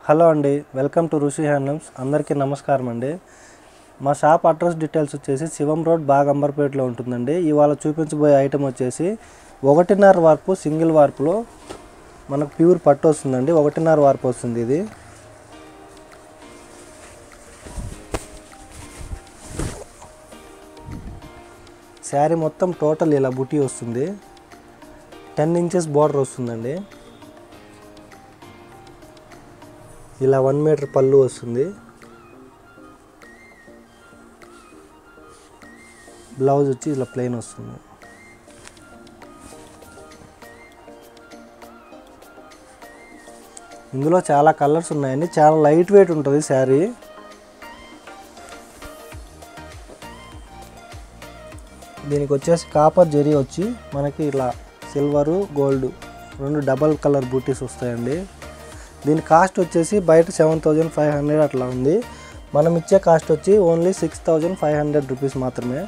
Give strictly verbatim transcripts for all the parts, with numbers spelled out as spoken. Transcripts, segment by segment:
Hello అండి, welcome to ఋషి handlooms. అందరికీ నమస్కారం అండి. మా షాప్ అడ్రస్ డీటెయిల్స్ వచ్చేసి శివం రోడ్ బాగంబర్పేటలో ఉంటుందండి. ఇవాళ చూపించబోయే ఐటమ్ వచ్చేసి ఒకటిన్నర వార్పు సింగిల్ వార్పులో మనకు ప్యూర్ పట్టు వస్తుందండి. ఒకటిన్నర వార్పు వస్తుంది. ఇది శారీ మొత్తం టోటల్ ఇలా బుటీ వస్తుంది. టెన్ ఇంచెస్ బార్డర్ వస్తుందండి. ఇలా వన్ మీటర్ పళ్ళు వస్తుంది. బ్లౌజ్ వచ్చి ఇలా ప్లెయిన్ వస్తుంది. ఇందులో చాలా కలర్స్ ఉన్నాయండి. చాలా లైట్ వెయిట్ ఉంటుంది శారీ. దీనికి వచ్చేసి కాపర్ జరీ వచ్చి మనకి ఇలా సిల్వరు గోల్డ్ రెండు డబల్ కలర్ బూటీస్ వస్తాయండి. దీని కాస్ట్ వచ్చేసి బయట సెవెన్ థౌజండ్ ఫైవ్ హండ్రెడ్ అట్లా ఉంది. మనం ఇచ్చే కాస్ట్ వచ్చి only six thousand five hundred rupees మాత్రమే.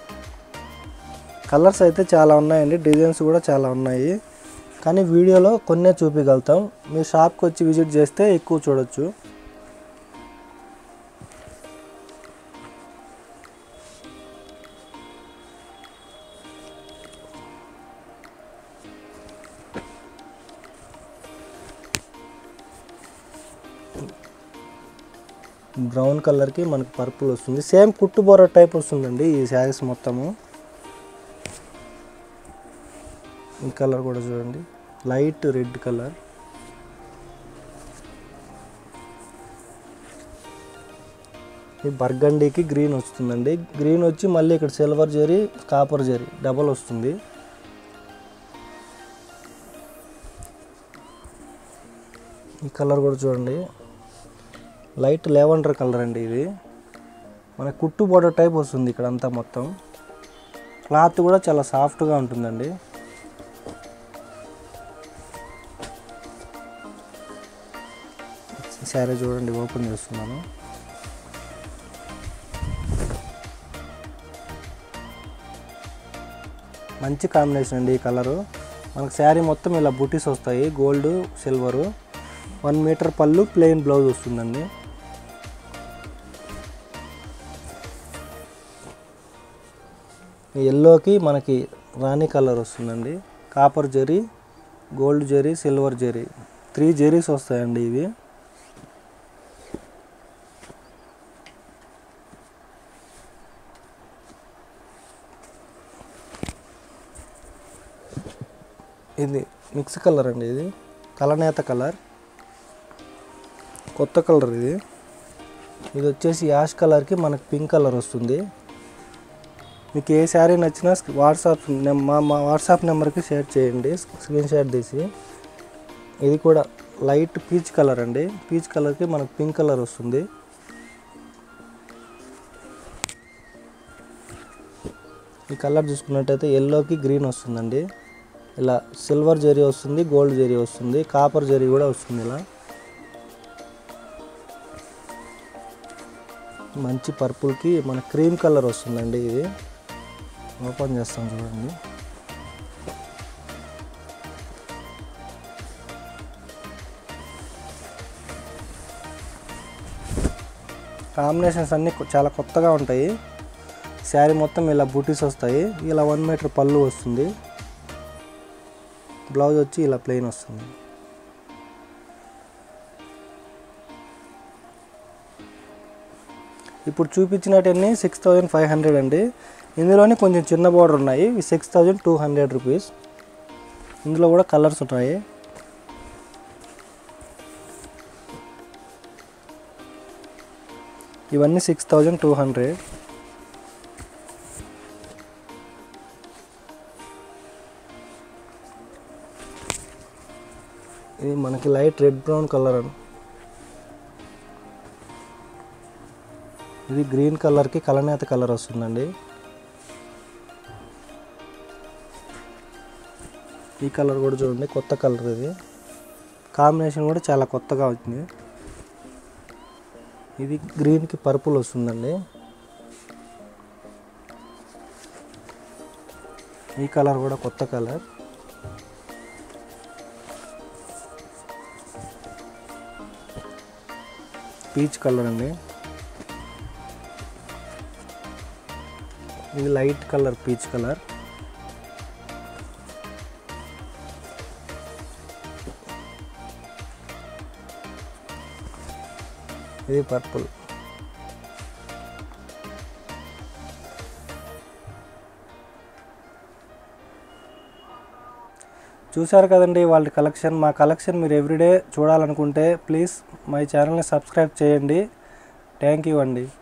కలర్స్ అయితే చాలా ఉన్నాయండి, డిజైన్స్ కూడా చాలా ఉన్నాయి. కానీ వీడియోలో కొన్నే చూపించగలుగుతాం. మీ షాప్కి వచ్చి విజిట్ చేస్తే ఎక్కువ చూడొచ్చు. బ్రౌన్ కలర్కి మనకు పర్పుల్ వస్తుంది. సేమ్ కుట్టు బోర టైప్ వస్తుందండి ఈ శారీస్ మొత్తము. ఈ కలర్ కూడా చూడండి, లైట్ రెడ్ కలర్. ఈ బర్గండీకి గ్రీన్ వస్తుందండి. గ్రీన్ వచ్చి మళ్ళీ ఇక్కడ సిల్వర్ జరీ కాపర్ జరీ డబల్ వస్తుంది. ఈ కలర్ కూడా చూడండి, లైట్ లెవెండర్ కలర్ అండి. ఇది మన కుట్టు బోర్డర్ టైప్ వస్తుంది ఇక్కడ అంతా మొత్తం. క్లాత్ కూడా చాలా సాఫ్ట్గా ఉంటుందండి. శారీ చూడండి, ఓపెన్ చేస్తున్నాను. మంచి కాంబినేషన్ అండి ఈ కలరు. మనకు శారీ మొత్తం ఇలా బుటీస్ వస్తాయి, గోల్డ్ సిల్వరు. వన్ మీటర్ పళ్ళు, ప్లెయిన్ బ్లౌజ్ వస్తుందండి. ఎల్లోకి మనకి రాణి కలర్ వస్తుందండి. కాపర్ జరీ, గోల్డ్ జరీ, సిల్వర్ జరీ, త్రీ జరీస్ వస్తాయండి ఇవి. ఇది మిక్స్ కలర్ అండి. ఇది కలనేత కలర్, కొత్త కలర్ ఇది. ఇది వచ్చేసి యాష్ కలర్కి మనకు పింక్ కలర్ వస్తుంది. మీకు ఏ శారీ నచ్చినా వాట్సాప్ మా మా వాట్సాప్ నెంబర్కి షేర్ చేయండి, స్క్రీన్ షాట్ తీసి. ఇది కూడా లైట్ పీచ్ కలర్ అండి. పీచ్ కలర్కి మనకు పింక్ కలర్ వస్తుంది. ఈ కలర్ చూసుకున్నట్టయితే ఎల్లోకి గ్రీన్ వస్తుందండి. ఇలా సిల్వర్ జరీ వస్తుంది, గోల్డ్ జరీ వస్తుంది, కాపర్ జరీ కూడా వస్తుంది. ఇలా మంచి పర్పుల్కి మన క్రీమ్ కలర్ వస్తుందండి. ఇది ఓపెన్ చేస్తాం చూడండి. కాంబినేషన్స్ అన్నీ చాలా కొత్తగా ఉంటాయి. శారీ మొత్తం ఇలా బూటీస్ వస్తాయి. ఇలా వన్ మీటర్ పళ్ళు వస్తుంది. బ్లౌజ్ వచ్చి ఇలా ప్లెయిన్ వస్తుంది. ఇప్పుడు చూపించినవన్నీ సిక్స్ థౌజండ్ ఫైవ్ హండ్రెడ్ అండి. ఇందులోనే కొంచెం చిన్న బార్డర్ ఉన్నాయి. Six thousand two hundred rupees. ఇందులో కూడా కలర్స్ ఉంటాయి. ఇవన్నీ సిక్స్ థౌజండ్ టూ హండ్రెడ్. ఇది మనకి లైట్ రెడ్ బ్రౌన్ కలర్. ఇది గ్రీన్ కలర్కి కలనేత కలర్ వస్తుందండి. ఈ కలర్ కూడా చూడండి, కొత్త కలర్. ఇది కాంబినేషన్ కూడా చాలా కొత్తగా వచ్చింది. ఇది గ్రీన్కి పర్పుల్ వస్తుందండి. ఈ కలర్ కూడా కొత్త కలర్. పీచ్ కలర్ అండి, ఇది లైట్ కలర్ పీచ్ కలర్, ఇది పర్పుల్. చూశారు కదండి వాళ్ళ కలెక్షన్. మా కలెక్షన్ మీరు ఎవ్రీడే చూడాలనుకుంటే ప్లీజ్ మై ఛానల్ని సబ్స్క్రైబ్ చేయండి. థ్యాంక్ యూ అండి.